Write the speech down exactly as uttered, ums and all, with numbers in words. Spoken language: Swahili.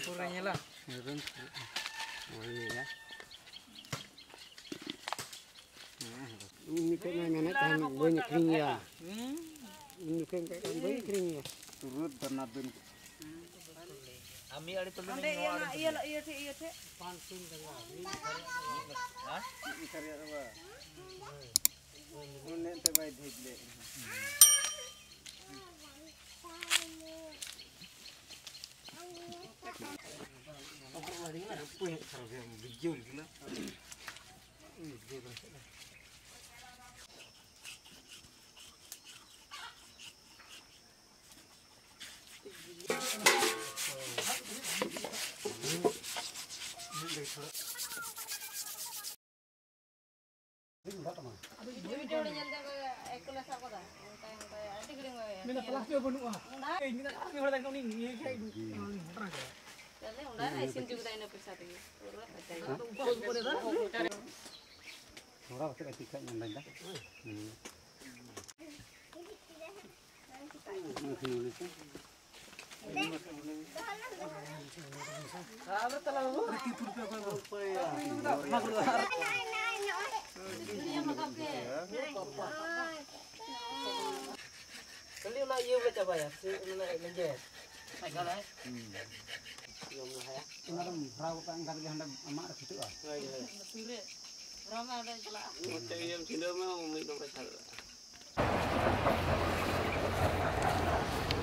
campurnya lah. Oh iya. Ini kan nenek kan banyak keringnya. Ini kan kan banyak keringnya. Turut bernabin. Ami ada tulen Ande iya nak iya lah iya sih iya sih. Pansin dengan ini. Hah? Ini karya apa? Ini terbaik deh. Apa lagi nak? Apa yang kalau yang bijul gila? Ini bijul kan? Minta kelas dia penuh ah. Eh, minta kami orang kau ni ni kayak itu. Jadi udah isin juga ini periksa lagi. Orang kita tiga yang lain dah. Kalau terlalu rikit pun apa ya? Kali nak you baca apa ya? Si nak lenjer. Baik kalau eh. Belum lah ya. Ini orang perahu kan karya hendak amak gitu ah. Iya. Pilih. Rama ada jelas. Macam yang tidak mau minum pasal.